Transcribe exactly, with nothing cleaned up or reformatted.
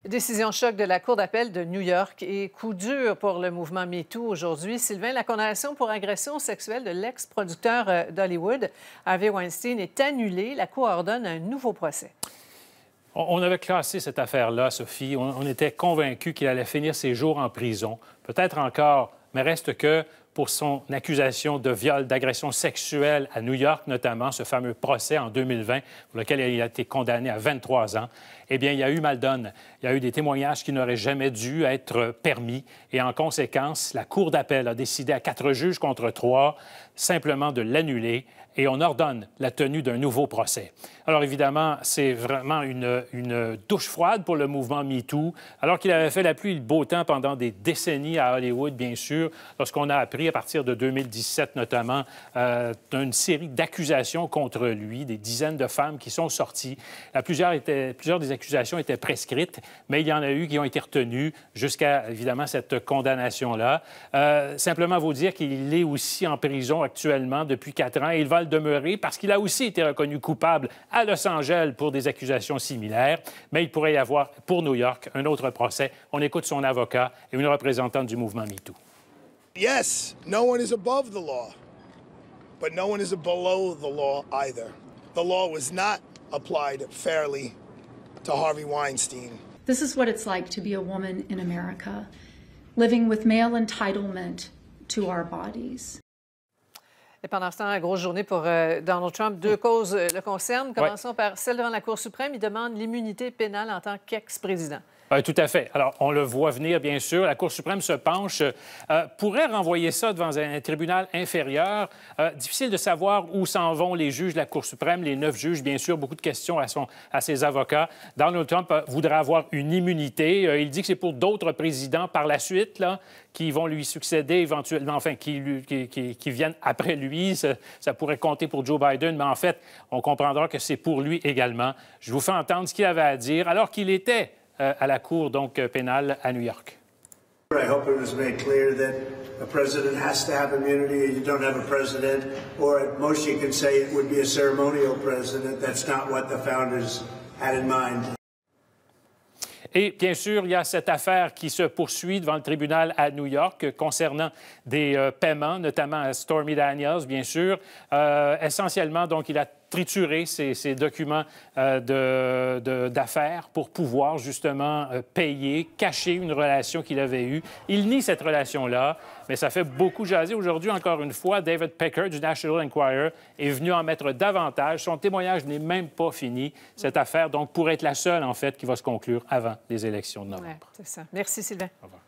Décision choc de la Cour d'appel de New York et coup dur pour le mouvement MeToo aujourd'hui. Sylvain, la condamnation pour agression sexuelle de l'ex-producteur d'Hollywood, Harvey Weinstein, est annulée. La Cour ordonne un nouveau procès. On avait classé cette affaire-là, Sophie. On, on était convaincus qu'il allait finir ses jours en prison. Peut-être encore, mais reste que pour son accusation de viol, d'agression sexuelle à New York, notamment, ce fameux procès en deux mille vingt, pour lequel il a été condamné à vingt-trois ans, eh bien, il y a eu mal donne. Il y a eu des témoignages qui n'auraient jamais dû être permis. Et en conséquence, la Cour d'appel a décidé à quatre juges contre trois simplement de l'annuler et on ordonne la tenue d'un nouveau procès. Alors, évidemment, c'est vraiment une, une douche froide pour le mouvement MeToo, alors qu'il avait fait la pluie et le beau temps pendant des décennies à Hollywood, bien sûr, lorsqu'on a appris, à partir de deux mille dix-sept notamment, euh, d'une série d'accusations contre lui, des dizaines de femmes qui sont sorties. Là, plusieurs, étaient, plusieurs des accusations étaient prescrites, mais il y en a eu qui ont été retenues jusqu'à, évidemment, cette condamnation-là. Euh, simplement vous dire qu'il est aussi en prison actuellement depuis quatre ans et il va le demeurer parce qu'il a aussi été reconnu coupable à Los Angeles pour des accusations similaires, mais il pourrait y avoir pour New York un autre procès. On écoute son avocat et une représentante du mouvement MeToo. Yes, no one is above the law, but no one is below the law either. The law was not applied fairly to Harvey Weinstein. This is what it's like to be a woman in America, living with male entitlement to our bodies. Et pendant ce temps, grosse journée pour euh, Donald Trump. Deux causes euh, le concernent. Commençons ouais. par celle devant la Cour suprême. Il demande l'immunité pénale en tant qu'ex-président. Oui, tout à fait. Alors, on le voit venir, bien sûr. La Cour suprême se penche, euh, pourrait renvoyer ça devant un tribunal inférieur. Euh, difficile de savoir où s'en vont les juges de la Cour suprême, les neuf juges, bien sûr. Beaucoup de questions à, son, à ses avocats. Donald Trump euh, voudrait avoir une immunité. Euh, il dit que c'est pour d'autres présidents par la suite, là, qui vont lui succéder éventuellement, enfin, qui, qui, qui, qui viennent après lui. Ça, ça pourrait compter pour Joe Biden, mais en fait, on comprendra que c'est pour lui également. Je vous fais entendre ce qu'il avait à dire alors qu'il était Euh, à la Cour donc euh, pénale à New York. I hope it was made clear that a president has to have immunity. You don't have a president, or at most you can say it would be a ceremonial president. That's not what the founders had in mind. Et bien sûr, il y a cette affaire qui se poursuit devant le tribunal à New York concernant des euh, paiements, notamment à Stormy Daniels, bien sûr. Euh, essentiellement, donc, il a triturer ces, ces documents euh, de, de, d'affaires pour pouvoir justement euh, payer, cacher une relation qu'il avait eue. Il nie cette relation-là, mais ça fait beaucoup jaser. Aujourd'hui, encore une fois, David Pecker du National Enquirer est venu en mettre davantage. Son témoignage n'est même pas fini. Cette affaire, donc, pourrait être la seule, en fait, qui va se conclure avant les élections de novembre. Ouais, c'est ça. Merci, Sylvain. Au revoir.